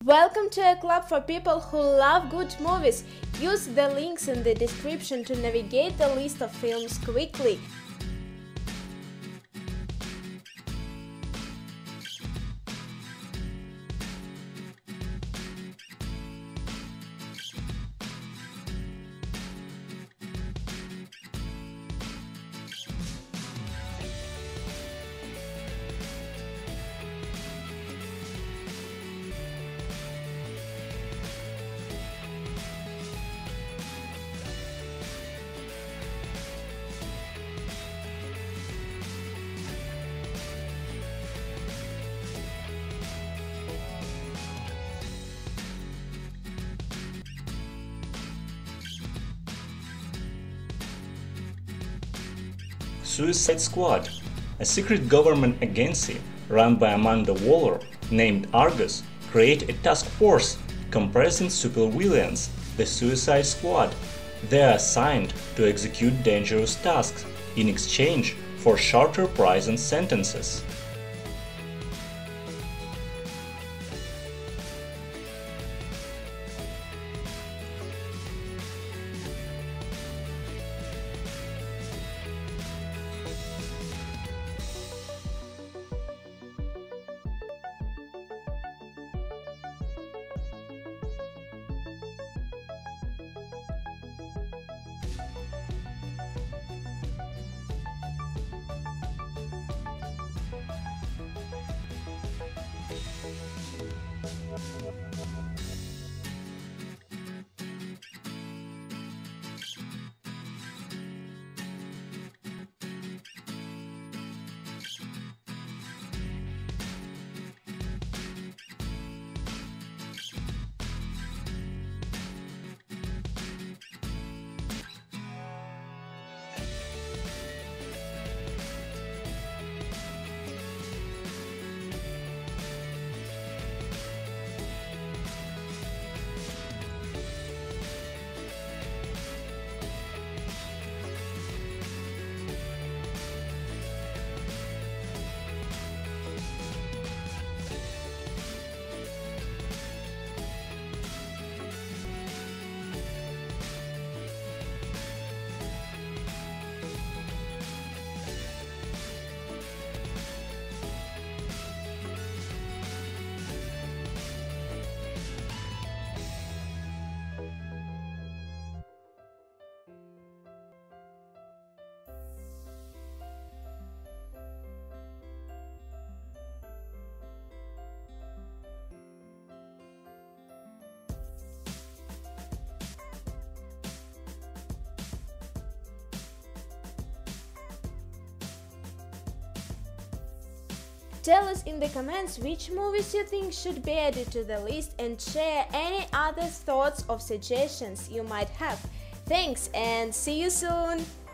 Welcome to a club for people who love good movies. Use the links in the description to navigate the list of films quickly. Suicide Squad, a secret government agency run by Amanda Waller named Argus, create a task force comprising supervillains, the Suicide Squad. They are assigned to execute dangerous tasks in exchange for shorter prison sentences. Tell us in the comments which movies you think should be added to the list and share any other thoughts or suggestions you might have. Thanks and see you soon!